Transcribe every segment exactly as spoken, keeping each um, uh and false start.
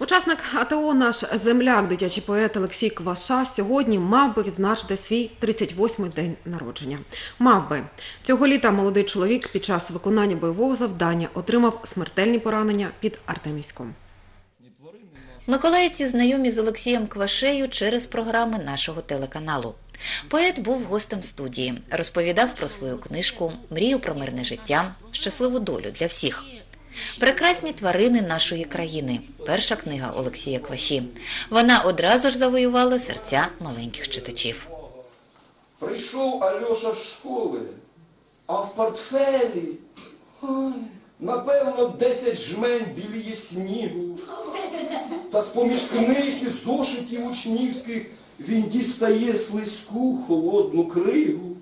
Учасник АТО «Наш земляк», дитячий поет Олексій Кваша сьогодні мав би відзначити свій тридцять восьмий день народження. Мав би. Цього літа молодий чоловік під час виконання бойового завдання отримав смертельні поранення під Артемівськом. Миколаївці знайомі з Олексієм Квашею через програми нашого телеканалу. Поет був гостем студії, розповідав про свою книжку, мрію про мирне життя, щасливу долю для всіх. «Прекрасні тварини нашої країни» – перша книга Олексія Кваші. Вона одразу ж завоювала серця маленьких читачів. Прийшов Альоша з школи, а в портфелі, ой, напевно, десять жмень біліє снігу. Та з-поміж книг і зошитів учнівських він дістає слизьку холодну кригу.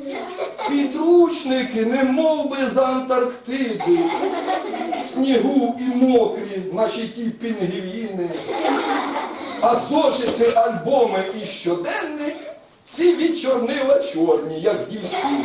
Підручники, немов би з Антарктиди, в снігу і мокрі, наче ті пінгвіни. А зошити, альбоми і щоденник всі від чорнила чорні, як дівчини.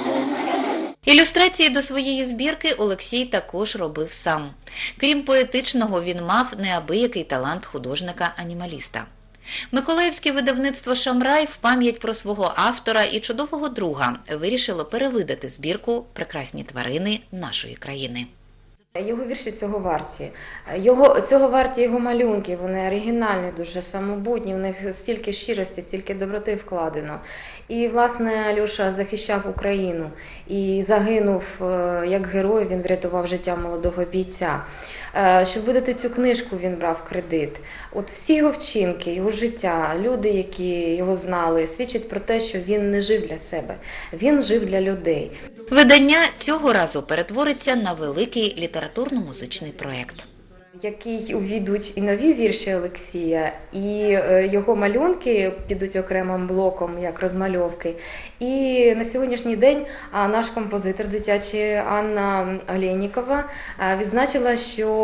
Ілюстрації до своєї збірки Олексій також робив сам. Крім поетичного, він мав неабиякий талант художника-анімаліста. Миколаївське видавництво «Шамрай» в пам'ять про свого автора і чудового друга вирішило перевидати збірку «Прекрасні тварини нашої країни». Його вірші цього варті. Його, цього варті його малюнки, вони оригінальні, дуже самобутні, в них стільки щирості, стільки доброти вкладено. І, власне, Альоша захищав Україну і загинув як герой, він врятував життя молодого бійця. Щоб видати цю книжку, він брав кредит. От всі його вчинки, його життя, люди, які його знали, свідчать про те, що він не жив для себе, він жив для людей. Видання цього разу перетвориться на великий літературно-музичний проєкт, в який увійдуть і нові вірші Олексія, і його малюнки підуть окремим блоком, як розмальовки. І на сьогоднішній день наш композитор дитячий Анна Олєнікова відзначила,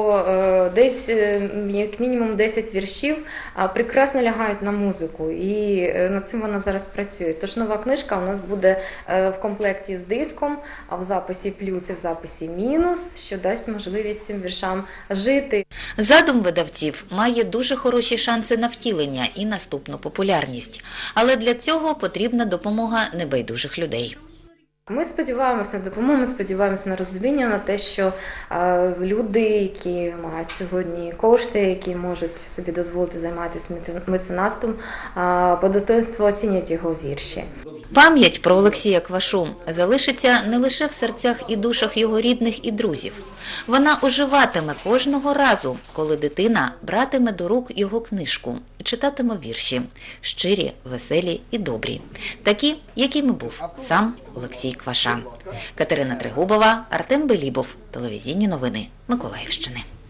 що десь як мінімум десять віршів прекрасно лягають на музику, і над цим вона зараз працює. Тож нова книжка у нас буде в комплекті з диском, а в записі плюс і в записі мінус, що дасть можливість цим віршам жити. Задум видавців має дуже хороші шанси на втілення і наступну популярність. Але для цього потрібна допомога небайдужих людей. Ми сподіваємося на допомогу, ми сподіваємося на розуміння, на те, що е, люди, які мають сьогодні кошти, які можуть собі дозволити займатися меценатством, е, по достоинству оцінюють його вірші. Пам'ять про Олексія Квашу залишиться не лише в серцях і душах його рідних і друзів. Вона оживатиме кожного разу, коли дитина братиме до рук його книжку і читатиме вірші – щирі, веселі і добрі. Такі, якими був сам Олексій Кваша. Катерина Трегубова, Артем Белібов. Телевізійні новини Миколаївщини.